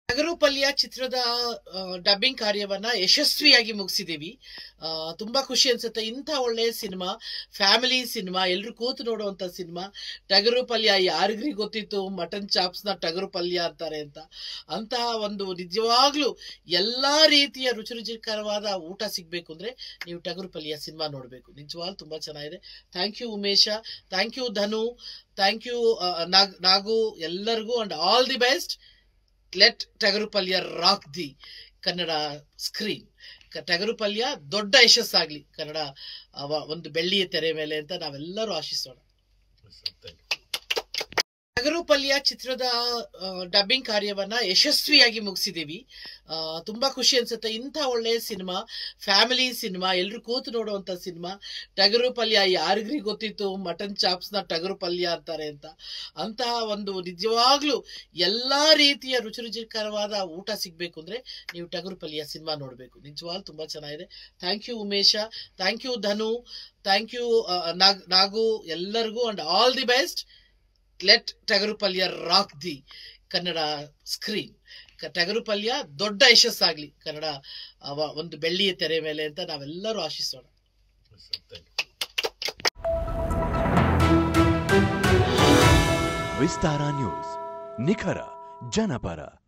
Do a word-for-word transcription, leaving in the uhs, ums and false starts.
Tagarupalya ಚಿತ್ರದ dubbing ಕಾರ್ಯವನ್ನ ಯಶಸ್ವಿಯಾಗಿ ಮುಗಿಸಿದೀವಿ. ತುಂಬಾ ಖುಷಿ ಅನ್ಸುತ್ತೆ. ಇಂಥ ಒಳ್ಳೆ ಸಿನಿಮಾ, ಫ್ಯಾಮಿಲಿ ಸಿನಿಮಾ, ಎಲ್ಲರೂ ಕೂತು ನೋಡುವಂತ ಸಿನಿಮಾ. ಟಗರುಪಲ್ಯ ಯಾರಿಗ್ರಿ ಗೊತ್ತಿತ್ತು ಮಟನ್ ಚಾಪ್ಸ್ ನ ಟಗರುಪಲ್ಯ ಅಂತಾರೆ ಅಂತ. ಅಂತಹ ಒಂದು ನಿಜವಾಗ್ಲೂ ಎಲ್ಲಾ ರೀತಿಯ ರುಚಿ ರುಚಿಕರವಾದ ಊಟ ಸಿಗ್ಬೇಕು ಅಂದ್ರೆ ನೀವು ಟಗರುಪಲ್ಯ ಸಿನಿಮಾ ನೋಡ್ಬೇಕು. ನಿಜವಾಗ್ಲೂ ತುಂಬಾ ಚೆನ್ನಾಗಿದೆ. Thank you Umesha, thank you Dhanu, thank you Nagu, ಎಲ್ಲರಿಗೂ and all the best. Let Tagarupalya rock the Kannada screen. Tagarupalya ದೊಡ್ಡ ಯಶಸ್ಸಾಗ್ಲಿ ಕನ್ನಡ ಒಂದು ಬೆಳ್ಳಿಯ ತೆರೆ ಮೇಲೆ ಅಂತ ನಾವೆಲ್ಲರೂ ಆಶಿಸೋಣ. ಟಗರುಪಲ್ಯ ಚಿತ್ರದ ಡಬ್ಬಿಂಗ್ ಕಾರ್ಯವನ್ನ ಯಶಸ್ವಿಯಾಗಿ ಮುಗಿಸಿದೀವಿ. ತುಂಬಾ ಖುಷಿ ಅನ್ಸುತ್ತೆ. ಇಂಥ ಒಳ್ಳೆ ಸಿನಿಮಾ, ಫ್ಯಾಮಿಲಿ ಸಿನಿಮಾ, ಎಲ್ಲರೂ ಕೂತು ನೋಡುವಂತ ಸಿನಿಮಾ. ಟಗರುಪಲ್ಯ ಯಾರಿಗ್ರಿ ಗೊತ್ತಿತ್ತು ಮಟನ್ ಚಾಪ್ಸ್ ನ ಟಗರುಪಲ್ಯ ಅಂತಾರೆ ಅಂತ. ಅಂತಹ ಒಂದು ನಿಜವಾಗ್ಲೂ ಎಲ್ಲಾ ರೀತಿಯ ರುಚಿ ರುಚಿಕರವಾದ ಊಟ ಸಿಗ್ಬೇಕು ಅಂದ್ರೆ ನೀವು ಟಗರುಪಲ್ಯ ಸಿನಿಮಾ ನೋಡ್ಬೇಕು. ನಿಜವಾಗ್ಲೂ ತುಂಬಾ ಚೆನ್ನಾಗಿದೆ. Thank you Umesha, thank you Dhanu, thank you Nagu, ಎಲ್ಲರಿಗೂ and all the best. Let Tagarupalya rock the Kannada screen. Tagarupalya ದೊಡ್ಡ ಯಶಸ್ಸಾಗ್ಲಿ ಕನ್ನಡ ಒಂದು ಬೆಳ್ಳಿಯ ತೆರೆ ಮೇಲೆ ಅಂತ ನಾವೆಲ್ಲರೂ ಆಶಿಸೋಣ. ವಿಸ್ತಾರ ನ್ಯೂಸ್, ನಿಖರ ಜನಪರ.